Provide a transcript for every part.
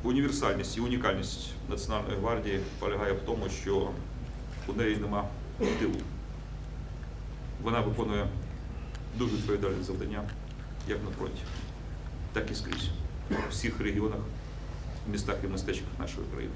Універсальність і унікальність Національної гвардії полягає в тому, що у неї нема тилу. Вона виконує дуже відповідальні завдання як на фронті, так і скрізь, у всіх регіонах, містах і містечках нашої країни.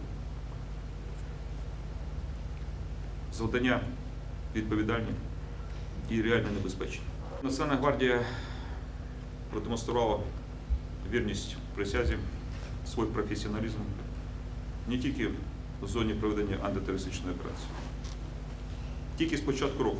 Завдання відповідальні і реально небезпечні. Національна гвардія продемонструвала вірність присязі, свій професіоналізм не тільки в зоні проведення антитерористичної операції. Тільки з початку року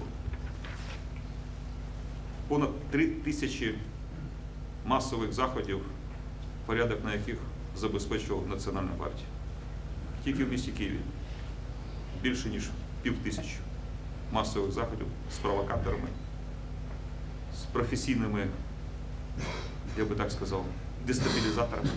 понад 3000 масових заходів, порядок на яких забезпечував Національна гвардія. Тільки в місті Києві більше ніж 5000 масових заходів з провокаторами, з професійними, я би так сказав, дестабілізаторами.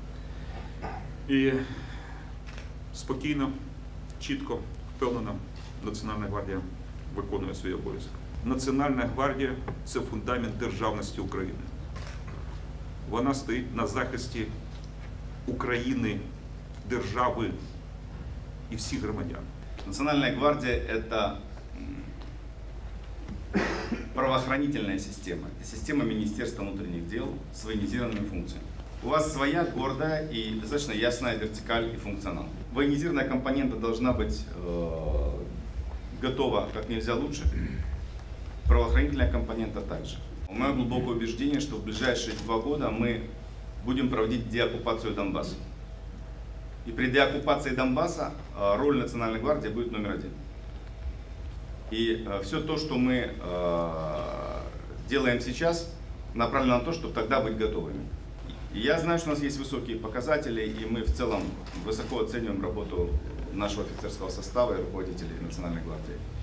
І спокійно, чітко, впевнено Національна гвардія виконує свій обов'язок. Національна гвардія – це фундамент державності України. Вона стоїть на захисті України, держави і всіх громадян. Национальная гвардия – это правоохранительная система. Это система Министерства внутренних дел с военизированными функциями. У вас своя гордая и достаточно ясная вертикаль и функционал. Военизированная компонента должна быть готова как нельзя лучше. Правоохранительная компонента также. Мое глубокое убеждение, что в ближайшие 2 года мы будем проводить деоккупацию Донбасса. И при деоккупации Донбасса роль Национальной гвардии будет номер 1. И все то, что мы делаем сейчас, направлено на то, чтобы тогда быть готовыми. И я знаю, что у нас есть высокие показатели, и мы в целом высоко оцениваем работу нашего офицерского состава и руководителей Национальной гвардии.